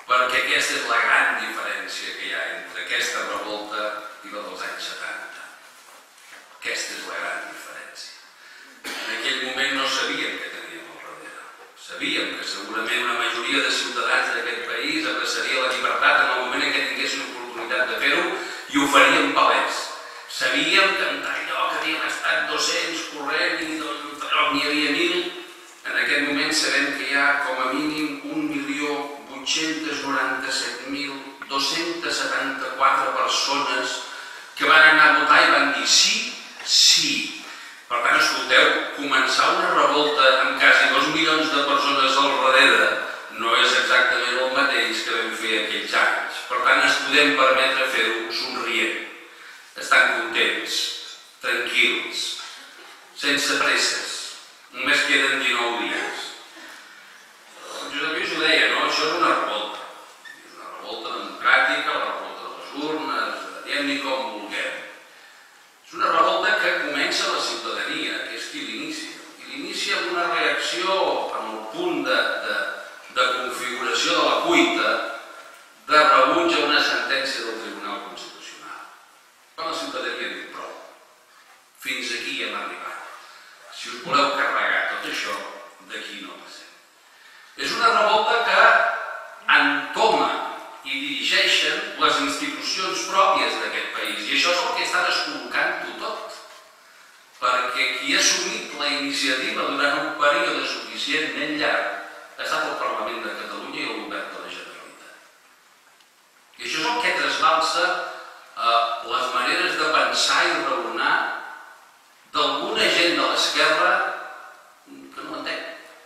perquè aquesta és la gran diferència que hi ha entre aquesta revolta i la dels anys 70. Aquesta és la gran diferència. En aquell moment no sabíem què teníem al darrere. Sabíem que segurament una majoria de ciutadans d'aquest país abraçaria la llibertat en el moment en què tinguessin l'oportunitat de fer-ho i ho farien palès. Sabíem que en tal lloc havien estat 200 corrent i n'hi havia 1.000. En aquest moment sabem que hi ha com a mínim 1.897.274 persones que van anar a votar i van dir sí, sí. Per tant, escolteu, començar una revolta amb quasi 2 milions de persones al darrere no és exactament el mateix que vam fer aquells anys. Per tant, ens podem permetre fer-ho somrient, estant contents, tranquils, sense presses. Només queden 19 dies. Josep Lluís ho deia, no? Això és una revolta. És una revolta democràtica, la revolta de les urnes, diguem-ne com vulguem. És una revolta que comença a la ciutadania, que és qui l'inicia. I l'inicia amb una reacció en el punt de configuració de la cuita de rebuig a una sentència del Tribunal Constitucional. Quan la ciutadania diu prou. Fins aquí hem arribat. Si us voleu carregar tot això, d'aquí no passem. És una revolta que entoma i dirigeixen les institucions pròpies d'aquest país. I això és el que està descol·locant-ho tot. Perquè qui ha assumit la iniciativa durant un període suficientment llarg ha estat el Parlament de Catalunya i el Govern de la Generalitat. I això és el que trasbalsa les maneres de pensar i raonar d'alguna gent de l'esquerra que no entén.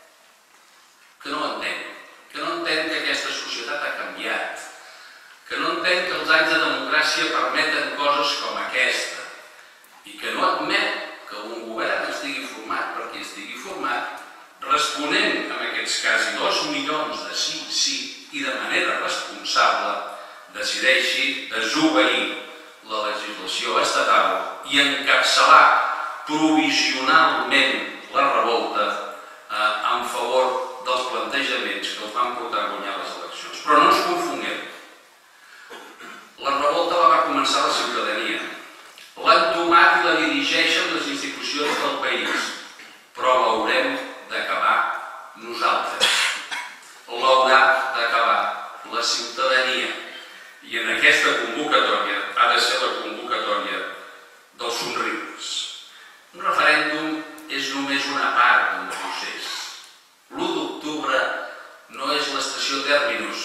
Que no entén que aquesta societat ha canviat, que no entén que els anys de democràcia permeten coses com aquesta i que no admet que un govern estigui format perquè estigui format responent en aquests quasi 2 milions de sí, sí i de manera responsable decideixi desobeir la legislació estatal i encapçalar provisionalment la revolta en favor dels plantejaments que els van portar a guanyar les eleccions. Però no ens confonguem. La revolta la va començar la ciutadania. L'ha entomat i la dirigeixen les institucions del país. Però l'haurem d'acabar nosaltres. L'haurà d'acabar la ciutadania. I en aquesta convocatòria ha de ser la convocatòria dels somriures. Un referèndum és només una part d'un procés. L'1 d'octubre no és l'estació terminus,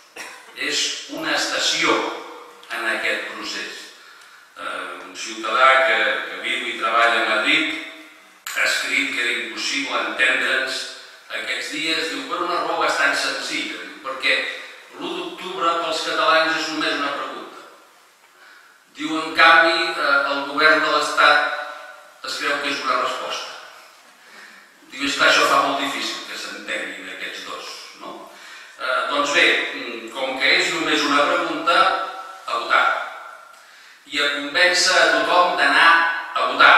és una estació en aquest procés. Un ciutadà que viu i treballa a Madrid ha escrit que era impossible entendre'ns aquests dies, diu, per una raó bastant senzilla, perquè l'1 d'octubre pels catalans és només una pregunta. Diu, en canvi, el govern de l'Estat es creu que és una resposta. Diu, és que això fa molt difícil que s'entenguin aquests dos, no? Doncs bé, com que és només una pregunta, a votar. I a convèncer a tothom d'anar a votar.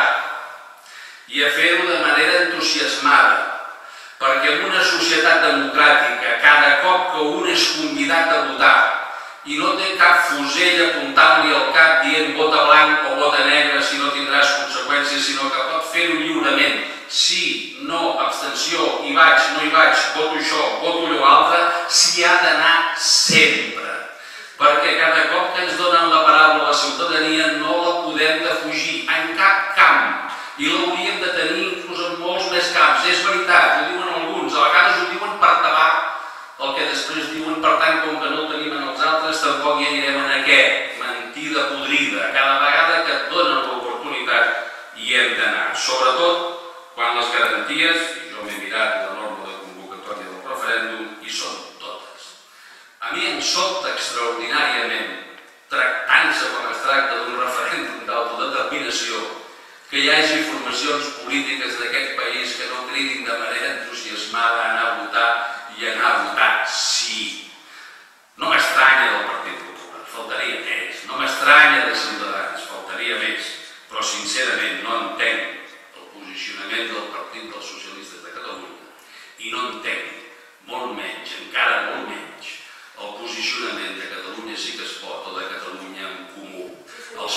I a fer-ho de manera entusiasmada. Perquè en una societat democràtica, cada cop que un és convidat a votar i no té cap fusell apuntant-li al cap dient vota blanc o vota negre si no tindràs conseqüències, sinó que pot fer-ho lliurement. Sí, no, abstenció, hi vaig, no hi vaig, voto això, voto allò altre, s'hi ha d'anar sempre. Perquè cada cop que ens donen la paraula a la ciutadania no la podem defugir en cap camp. I l'hauríem de tenir inclús en molts més camps. És veritat, ho diuen alguns, a vegades ho diuen per tapar el que després diuen, per tant, com que no ho tenim en els altres, tampoc hi anirem en aquest. Mentida podrida. Cada vegada que et donen l'oportunitat hi hem d'anar. Sobretot quan les garanties, i jo m'he mirat la norma de convocatòria del referèndum, hi són totes. A mi em sobta extraordinàriament, tractant-se com es tracta d'un referèndum d'autodeterminació, que hi hagi formacions polítiques d'aquest país que no cridin de manera entusiasmada a anar a votar i anar a votar sí. No m'estranya del Partit Popular, faltaria més. No m'estranya de Ciutadans, faltaria més. Però sincerament no entenc el posicionament del Partit dels Socialistes de Catalunya i no entenc, molt menys, encara molt menys, el posicionament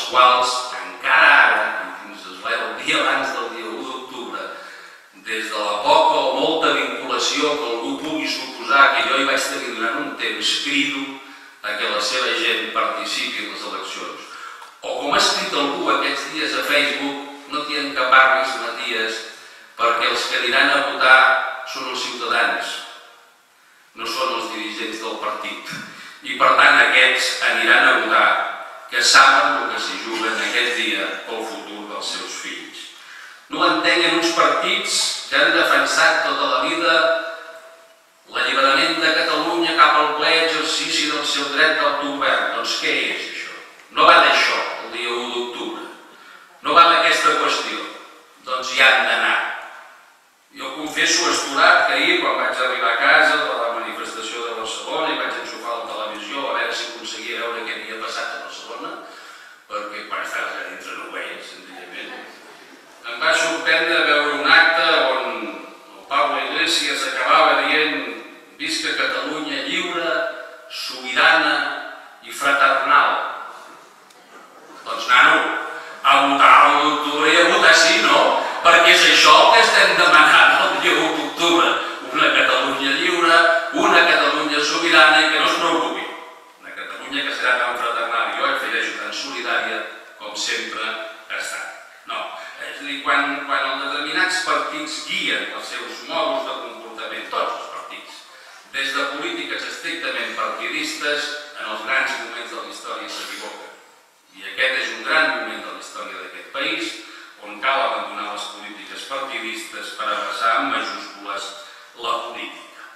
quals encara ara, i fins el dia abans del dia 1 d'octubre, des de la poca o molta vinculació que algú pugui suposar que jo hi vaig tenir durant un temps, crido a que la seva gent participi en les eleccions. O com ha escrit algú aquests dies a Facebook, no t'hi encaparris, Matías, perquè els que aniran a votar són els ciutadans, no són els dirigents del partit. I per tant aquests aniran a votar, que saben el que s'hi juguen aquest dia pel futur dels seus fills. No entenyen uns partits que han defensat tota la vida l'alliberament de Catalunya cap al ple exercici del seu dret d'autogovern. Doncs què és això? No va d'això el dia 1 d'octubre. No va d'aquesta qüestió. Doncs hi han d'anar. Jo confesso estorat que ahir, quan vaig arribar a casa de la manifestació de Barcelona i vaig enxufar la televisió a veure si aconseguia veure què havia passat a Barcelona, perquè quan estaves allà dintre no ho veies, senzillament. Em va sorprendre veure un acte on el Pablo Iglesias acabava dient «Visca Catalunya lliure, sobirana i fraternal». Doncs, nano, a votar l'1 d'octubre i a votar sí, no? Perquè és això el que estem demanant el dia 1 d'octubre. Una Catalunya lliure, una Catalunya sobirana i que no es preocupi. Una Catalunya que serà tan fraternal i jo afegeixo tan solidària com sempre ha estat. No, és a dir, quan els determinats partits guien els seus modos de comportament, tots els partits, des de polítiques estrictament partidistes, en els grans moments de la història s'equivoquen. I aquest és un gran moment de la història d'aquest país, on cal abandonar les polítiques partidistes per abraçar en majúscules la política.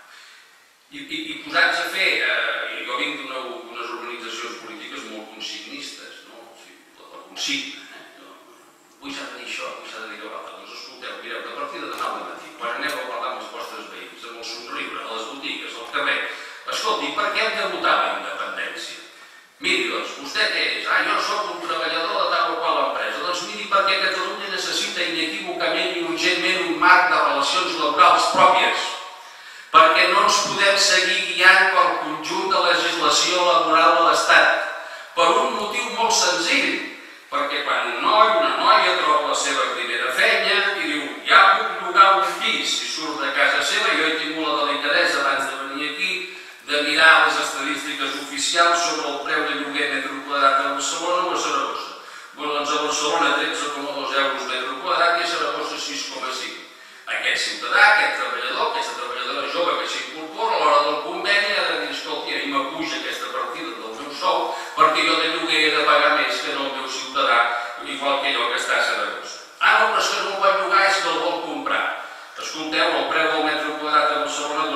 I posats a fer, jo vinc d'unes organitzacions polítiques molt consignistes, no? La consigna, avui s'ha de dir això, avui s'ha de dir allò altre. Doncs escolteu, mireu, a partir de demà al matí, quan aneu a parlar amb els vostres veïns, amb el somriure, a les botigues, al carrer, escolti, per què hem de votar la independència? Miri, doncs, vostè què és? Jo soc un treballador de tal o qual empresa. Doncs miri, perquè Catalunya necessita inequívocament i urgentment un marc de relacions laborals pròpies, perquè no ens podem seguir guiant pel conjunt de legislació laboral de l'Estat, per un motiu molt senzill, perquè quan un noi o una noia troba la seva primera feina i diu ja puc llogar un pis i surt de casa seva, jo he tingut la delicadesa abans de venir aquí de mirar les estadístiques oficials sobre el preu de lloguer metre quadrat a Barcelona o a Saragossa. Doncs a Barcelona 13,2 euros metre quadrat i a Saragossa 6,5. Aquest ciutadà, aquest treballador, aquesta treballadora jove que s'incorpora a l'hora del conveni ha de dir, escolti, a mi m'apuja aquesta partida del meu sou perquè jo de lloguer he de pagar més que el meu ciutadà, igual que allò que està a Saragossa. No, però és que no el vol llogar, és que el vol comprar. Escolteu, el preu del metre quadrat a Barcelona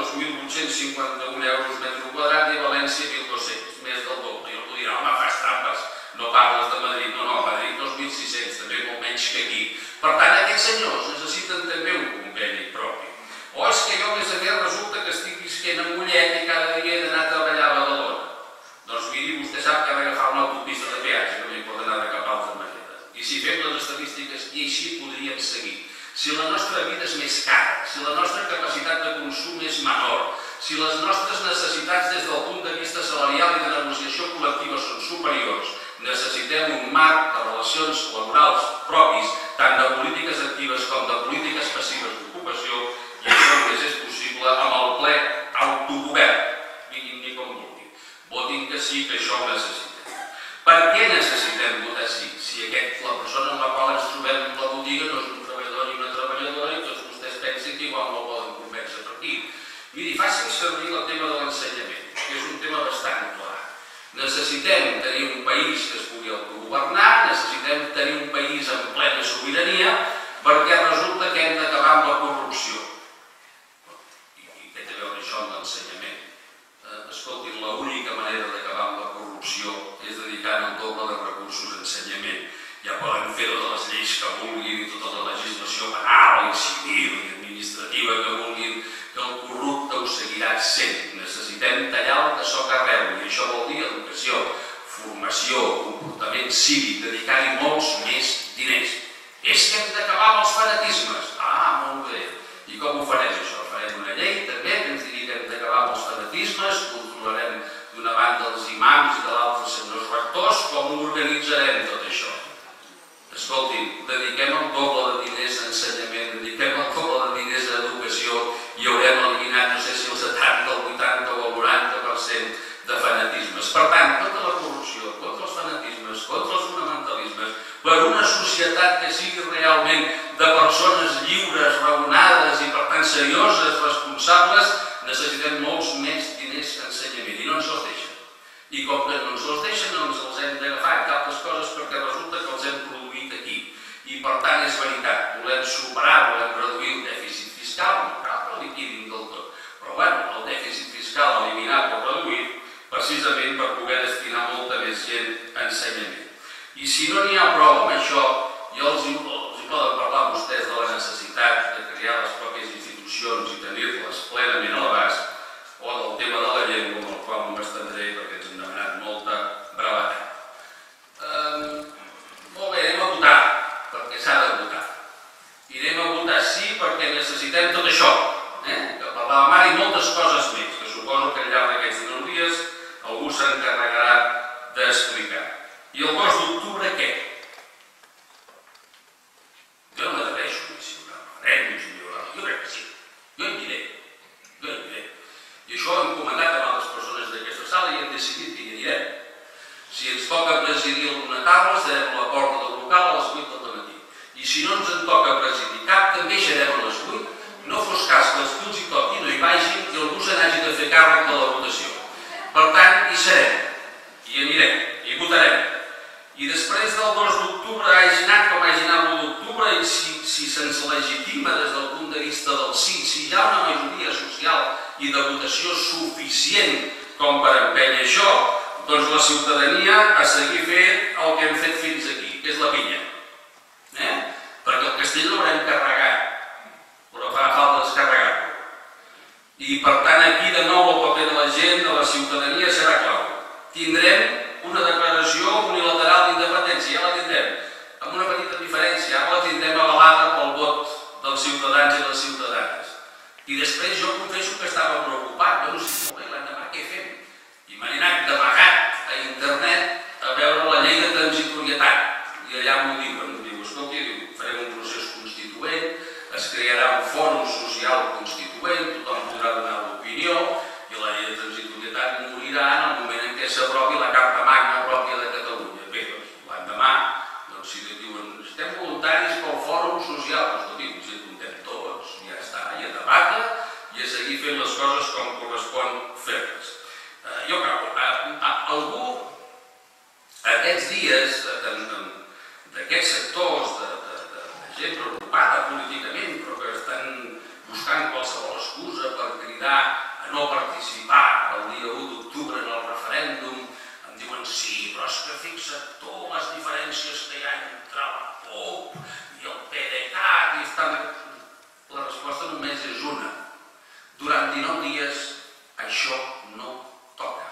2.851 euros metre quadrat i a València 1.200, més del doble. I algú dirà, home, fas trampes, no parles de Madrid. No, a Madrid 2.600, també molt menys que aquí. Per tant, aquests senyors necessiten també un conveni propi. O és que jo, a més resulta que estic visquent a Mollet i cada dia he d'anar a treballar a Badalona. Doncs miri, vostè sap que ha d'agafar una autopista de peatge, que no hi pot anar de cap altra manera. I si fem les estadístiques, i així podríem seguir. Si la nostra vida és més cara, si la nostra capacitat de consum és menor, si les nostres necessitats des del punt de vista salarial i de negociació col·lectiva són superiors, necessitem un marc de relacions laborals propis, tant de polítiques actives com de polítiques passives d'ocupació, i això només és possible amb el ple autogovern. Diguin-ne com vulguin. Votin que sí, que això ho necessitem. Per què necessitem votar sí? Si la persona amb la qual ens trobem en la botiga no és un treballador ni una treballadora i tots vostès pensen que igual no el poden convèncer per aquí. Miri, facin servir el tema de l'ensenyament, que és un tema bastant clar. Necessitem tenir un país que es pugui autogovernar, necessitem tenir un país en plena sobirania, perquè resulta que hem d'acabar amb la corrupció. I què té a veure això amb l'ensenyament? Escoltin, l'única manera d'acabar amb la corrupció és dedicant el doble de recursos a ensenyament. Ja poden fer totes les lleis que vulguin i tota la legislació penal i civil i administrativa que vulguin, que el corrupte ho seguirà sent. Necessitem tallar el que soc arreu, i això vol dir educació, formació, comportament cívic, dedicar-hi molts més diners. És que hem d'acabar amb els fanatismes. Molt bé. I com ho farem això? Farem una llei també que ens digui que hem d'acabar amb els fanatismes, controlarem d'una banda els imams i de l'altra els senyors rectors, com ho organitzarem tot això? dediquem el doble de diners a ensenyament, dediquem el doble de diners a educació i haurem eliminat, no sé si el 70, el 80 o el 90% de fanatismes. Per tant, contra la corrupció, contra els fanatismes, contra els fonamentalismes, per una societat que sigui realment de persones lliures, raonades i per tant serioses, responsables, necessitem molts més diners a ensenyament i no ens els deixen. I com que no ens els deixen, no ens els hem d'agafar entre altres coses perquè resulta que els hem produït aquí. I per tant és veritat, volem superar, volem reduir el dèficit fiscal, no cal que liquidin del tot. Però bueno, el dèficit fiscal eliminat o reduït precisament per poder destinar molta més gent a ensenyament. I si no n'hi ha prou amb això, ja els poden parlar vostès de la necessitat de crear les pròpies institucions i tenir-les plenament a l'abast, o del tema de la llengua, amb el qual no m'estendré perquè ens hem demanat molta brevetat. Molt bé, anem a votar, perquè s'ha de votar. I anem a votar sí perquè necessitem tot això, que parlàvem ara i moltes coses més, que suposo que al llarg d'aquests 9 dies algú s'encarregarà d'explicar. I el 2 d'octubre què? Jo no m'atreveixo a dir si hi haurà referèndums, jo crec que sí. Jo en diré. I això ho hem comentat amb altres persones d'aquesta sala i hem decidit que hi anirem. Si ens toca presidir alguna taula, estarem a la porta del local a les 8 del matí. I si no ens en toca presidir cap, també serem a les 8. No fos cas que els que els hi toqui no hi vagin i algú se n'hagi de fer càrrec de la votació. Per tant, hi serem, hi anirem, hi votarem. I després del 2 d'octubre hagi anat com hagi anat l'1 d'octubre i si se'ns legitima des del punt de vista del sí, si hi ha una majoria social i de votació suficient com per empènyer això, doncs la ciutadania a seguir fent el que hem fet fins aquí, que és la pinya. Perquè el castell l'haurem carregat, però farà falta descarregar-lo. I per tant aquí de nou el paper de la gent, de la ciutadania serà clau. Tindrem una declaració unilateral d'independència, ja la tindrem, amb una petita diferència, ara la tindrem avalada pel vot dels ciutadans i les ciutadanes. I després jo confesso que estava preocupat, no sé, l'endemà què fem? I m'he anat d'amagat a internet a veure la llei de transitorietat, i allà m'ho diuen, escolti, farem un procés constituent, es crearà un fòrum social constituent, tothom podrà donar l'opinió, i la llei de transitorietat morirà en el moment en què s'aprovi la Carta Magna pròpia de Catalunya. Bé, doncs, l'endemà, si diuen, estem voluntaris pel fòrum social, escolti, ens hi apuntem tots, ja està, i a debatre, i a seguir fent les coses com correspon fer-les. Jo crec, algú, aquests dies, d'aquests sectors de gent preocupada políticament, però que estan buscant qualsevol excusa per cridar a no participar el dia 1 d'octubre en el referèndum, em diuen sí, però és que fixa't tu les diferències que hi ha entre la CUP i el PDeCAT i estan... La resposta només és una. Durant 19 dies això no toca.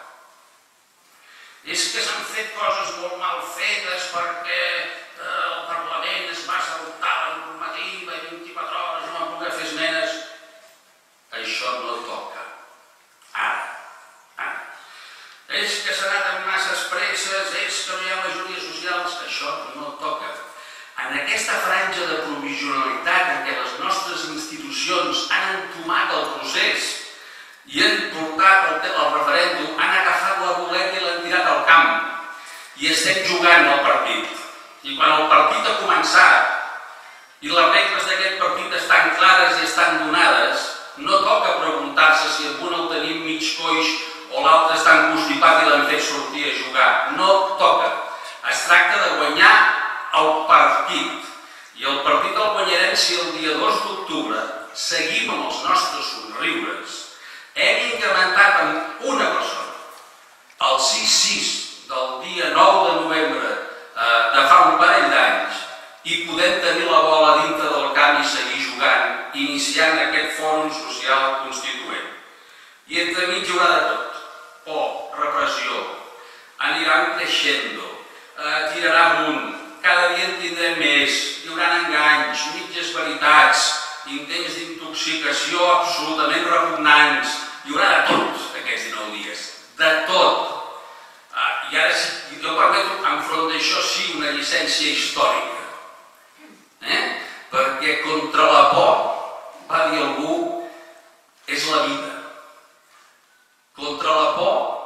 És que s'han fet coses molt mal fetes perquè el Parlament es va saltar la normativa i 24 hores no van poder fer esmenes. Això no toca. Ara. És que s'ha anat amb masses presses, és que no hi ha majories socials. Això no toca. En aquesta franja de provisionalitat en què les nostres institucions han entomat el procés i han portat el referèndum, han agafat la boleta i l'han tirat al camp i estem jugant al partit. I quan el partit ha començat i les regles d'aquest partit estan clares i estan donades, no toca preguntar-se si amb un el tenim mig coix o l'altre està encostipat i l'han fet sortir a jugar. No toca. Es tracta de guanyar el partit. I el partit el guanyarem si el dia 2 d'octubre seguim amb els nostres somriures. Hem incrementat amb una persona el 6-6 del dia 9 de novembre de fa un parell d'anys i podem tenir la bola dintre del camp i seguir jugant, iniciant aquest fòrum social constituent. I entremig hi haurà de tot. Por, repressió, aniran creixendo, tirarà amunt, cada dia en tindrem més, hi haurà enganys, mitges veritats, intents d'intoxicació absolutament repugnants, hi haurà de tot aquests 19 dies, de tot. I ara, si jo permeto, enfront d'això sí una llicència històrica. Perquè contra la por, va dir algú, és la vida. Contra la por